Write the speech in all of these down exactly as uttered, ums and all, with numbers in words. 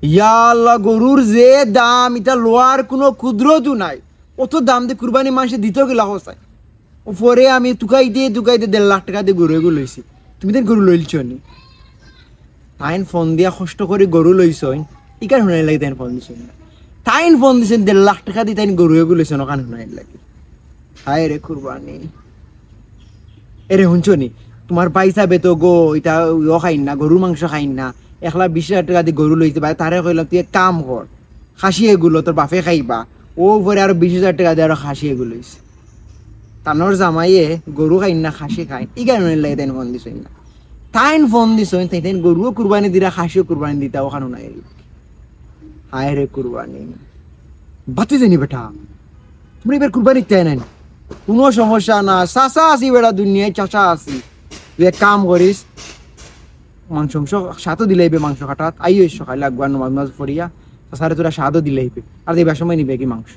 ইয়া আল্লাহ, গরুর যে দাম, এটা লোয়ার কোনো ক্ষুদ্রতু নাই। অত দাম দিয়ে কুরবানি মানুষে দিতেও গেলা হসাই। পরে আমি টুকাই দিয়ে টুকাই দিয়ে দেড় লাখ টাকা দিয়ে গরু এগুলো লইছি। তুমি তো গরু লইছ নি? তাইন ফোন দিয়া কষ্ট করে গরু লইছ, ইকার শুনাই লাগে তাইন ফোন দিছ না। তাইন ফোন দিছেন দেড় লাখ টাকা দিয়ে তাইন গরু এগুলো লইছ নকান শুনাই লাগে। হায় রে কুরবানি। এরে শুনছ নি, তোমার পয়সা বেতো গো, এটা ও খাইন না, গরুর মাংস খাইন না, এক লাখ বিশ হাজার টাকা দিয়ে গরু লইতে পারে। তারে কইলাম তুই এক কাম কর, খাসি এগুলো তোর বাপে খাইবা। ও পরে আরো বিশ হাজার টাকা দিয়ে আরো খাসি এগুলো লইছে। তানোর জামাইয়ে গরু খাইন না, খাসি খাইন, ই কেন লাগে তাইন ফোন দিছ না? তাইন ফোন দিছ তাই তাইন গরুও কুরবানি দিরা, খাসিও কুরবানি দিতা, ওখানে নাই। হায় রে কুরবানি। বাতি জানি বেটা, তুমি এবার কুরবানি চাই নাই, কোনো সমস্যা না। চাচা আছি বেটা, দুনিয়ায় চাচা আছি। তুই এক কাম করিস, মাংস মাংস সাতও দিলেইবে, মাংস কাটাত আইও সকালে একবার নমাজ নামাজ পড়িয়া চাচারে তোরা স্বাদও দিলেইবে। আর দেবার সময় নিবে কি মাংস?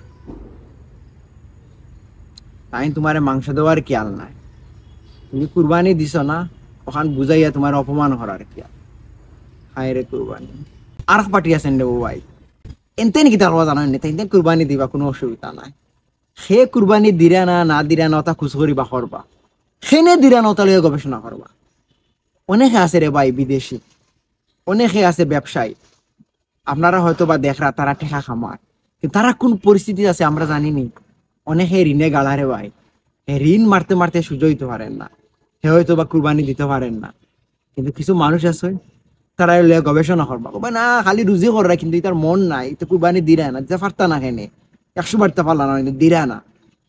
তাই তোমার মাংস দেওয়ার খেয়াল নাই। তুমি কুরবানি দিছ না, ওখান বুঝাইয়া তোমার অপমান করার খেয়াল। হায় রে কুরবানি। আর পার্টি আছেন রে ভাই, এনতেন কি তার জানেন না, তাই কুরবানি দিবা, কোনো অসুবিধা নাই। সে কুরবানি দিরা না না দিরা না তা খুশ করিবা করবা, সেনে দিরা না তাহলে গবেষণা করবা। অনেকে আছে রে ভাই বিদেশি, অনেকে আছে ব্যবসায়ী, আপনারা হয়তো বা দেখরা তারা ঠেকা খামার, কিন্তু তারা কোন পরিস্থিতি আছে আমরা জানি নি। অনেকে ঋণে গালা রে ভাই, ঋণ মারতে মারতে সুযোগ হইতে পারেন না, সে হয়তো বা কুরবানি দিতে পারেন না। কিন্তু কিছু মানুষ আছে তারা গবেষণা করবা, কবে না খালি রুজি করা, কিন্তু তার মন নাই, তো কুরবানি দিরা না, দিতে পারতা না, কেনে একশো বাড়তে পারলা না, কিন্তু দিরা না।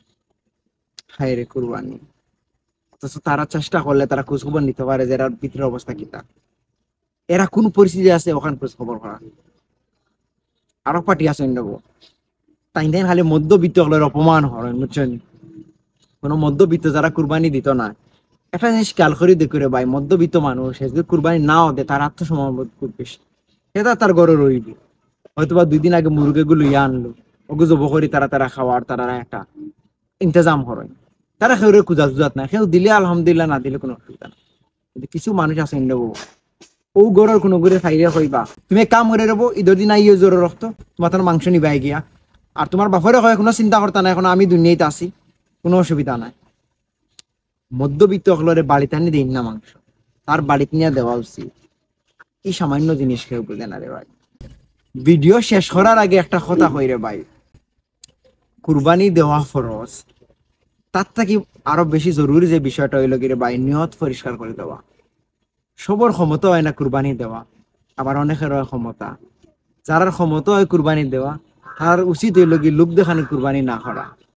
হায় রে কুরবানি। অথচ তারা চেষ্টা করলে তারা খোঁজ খবর নিতে পারে যে এরা ভিতরের অবস্থা কিতা, এরা কোন পরিস্থিতি আছে, ওখানে খোঁজ খবর করা। আরো পার্টি আছে নেবো, তাই দেন খালি মধ্যবিত্ত হলের অপমান হয়, বুঝছেন? কোন মধ্যবিত্ত যারা কুরবানি দিত না, একটা জিনিস খেয়াল করে দেখে ভাই, মধ্যবিত্ত মানুষ যদি কুরবানি নাও দে, তার আত্মসম্মান খুব বেশি, সেটা তার ঘরে রইল। হয়তো বা দুই দিন আগে মুরগিগুলো ইয়ে আনলো, ওগু জব করি তারা তারা খাওয়ার তারা একটা ইন্তজাম করেন। তারা কেউ কুজা জুজাত না, কেউ দিলে আলহামদুলিল্লাহ, না দিলে কোনো অসুবিধা না। কিন্তু কিছু মানুষ আছে নেবো, ও গরুর কোনো গরে খাইলে কইবা তুমি কাম করে রবো, ঈদের দিন আইয়ে জোর রক্ত তোমার তার মাংস নিবাই গিয়া। আর তোমার বাপরে হয় কোনো চিন্তা করতা না, এখন আমি দুনিয়াতে আসি, কোনো অসুবিধা নাই। মধ্যবিত্ত হলরে বাড়িতে আনি দিন না মাংস, তার বাড়িতে নিয়ে দেওয়া উচিত। এই সামান্য জিনিস কেউ বুঝে না রে ভাই। ভিডিও শেষ করার আগে একটা কথা কই রে ভাই, কুরবানি দেওয়া ফরজ, তার থেকে আরো বেশি জরুরি যে বিষয়টা হইল কি রে ভাই, নিয়ত পরিষ্কার করে দেওয়া। সবর ক্ষমতা হয় না কুরবানি দেওয়া, আবার অনেকের হয় ক্ষমতা। যার ক্ষমতা হয় কুরবানি দেওয়া, তার উচিত হইল কি লোক দেখানি কুরবানি না করা।